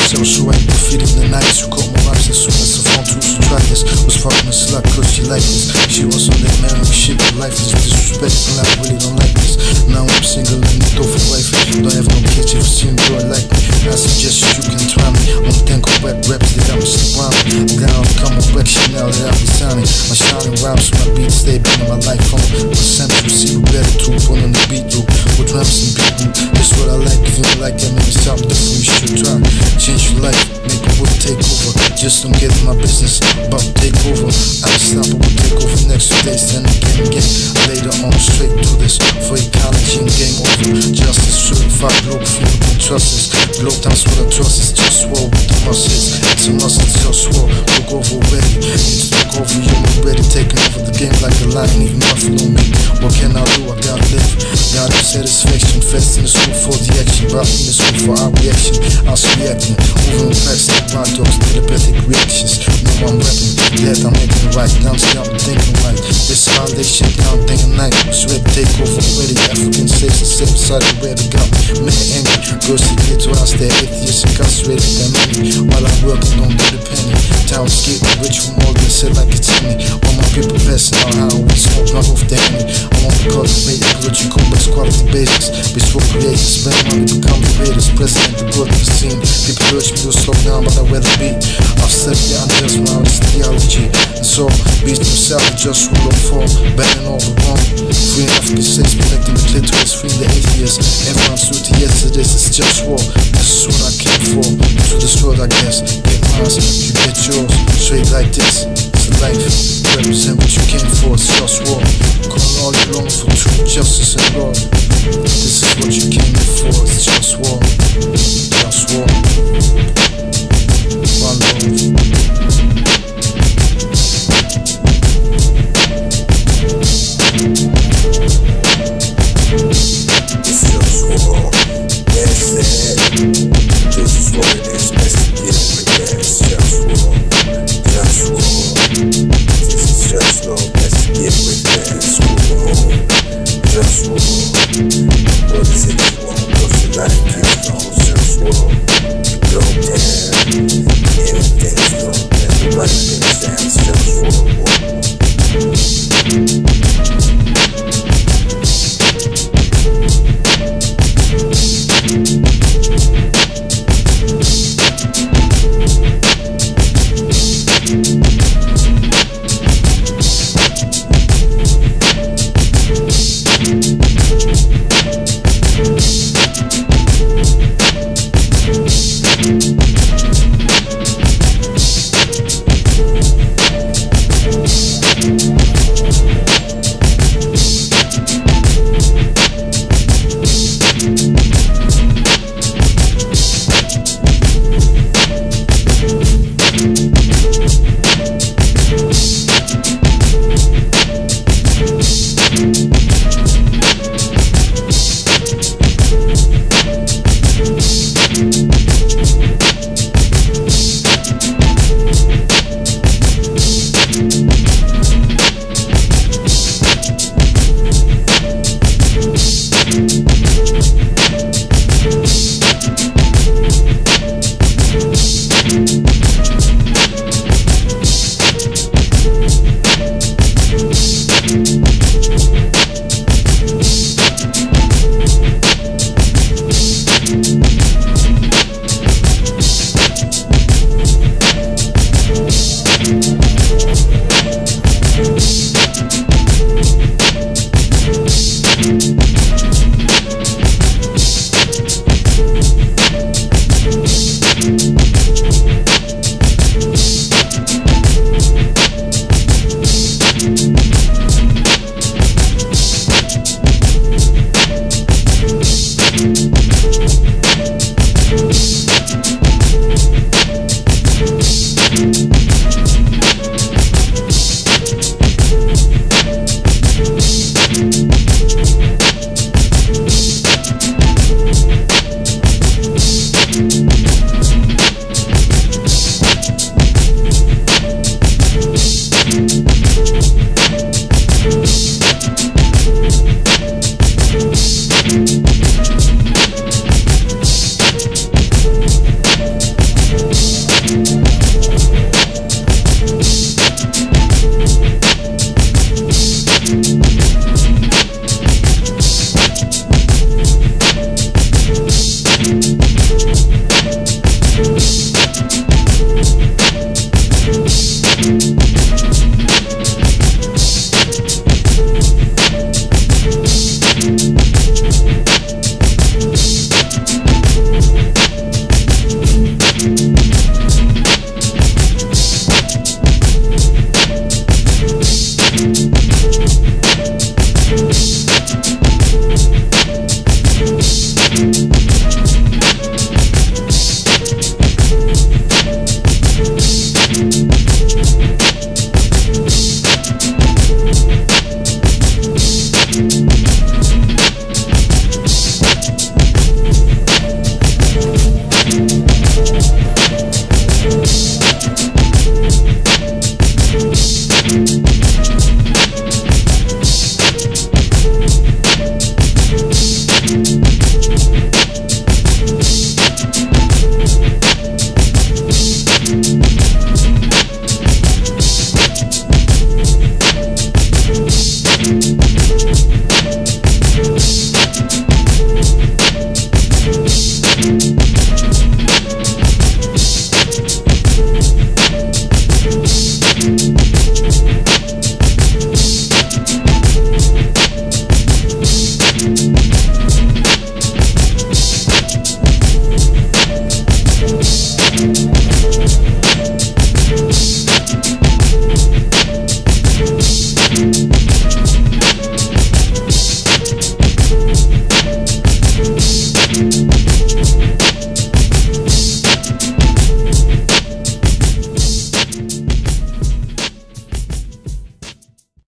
herself so I defeated the nights. Who caught my raps as soon as I found two to try this. Was fucking a slut cause she liked this. She was on that married shit, but life is disrespect and I really don't like this. Now I'm single and need for wife. Don't have no kids if you see me girl like me. I suggest you can try me. One thing of wet raps that I'm sublime. Down come on wet Chanel that I'll be signing. My shining rhymes my beats stay bringing my life home. The central see better to put on the beat loop. With drums and beat. That's what I like. If you don't like that, maybe something different you should try. Change your life, make the world take over. Just don't get in my business, about to take over. Unstoppable take over next day, stand again. Later on, straight to this. For ecology and game over. Justice certified, Globalfirm and trust this. Globe dance with a trust is just war with the muscles. It's a must, it's just war. Look over ready, need to look over you already. Taking over the game like a lion, even nothing on me. What can I do? I gotta live. Got up satisfaction, fast in the school for the action. Brought in the school for our reaction. I was reacting, over and past like my dogs, telepathic reactions. Now I'm rapping, that I'm making it right. Now I'm thinking right. This holiday shit, now I'm thinking night. Sweat take over already. African slaves and same side of where they got me. Man angry, girls to get to us, they're atheists and castrated their money. While I'm working, don't get a penny. Town's getting rich from all this shit like it's in me. All my people passing out how we smoke, not off the enemy. I want to cultivate ecological best quality basics. Before creators, spend money, become the greatest. President, the good of the scene. People urge me to slow down, but I'd rather be. I've said the unjust now, it's theology. And so, beast himself, just rule of fall. Banning all the wrong. Free African slaves, protecting the clitoris, free the atheists. Everyone's duty yesterday's, it's just war. This is what I came for. To this world, I guess. Get mine, you get yours. Straight like this. It's a life. Represent what you came for, it's just war. Calling all you long for truth, justice, and law. This is what you came here for, it's just war. Just war.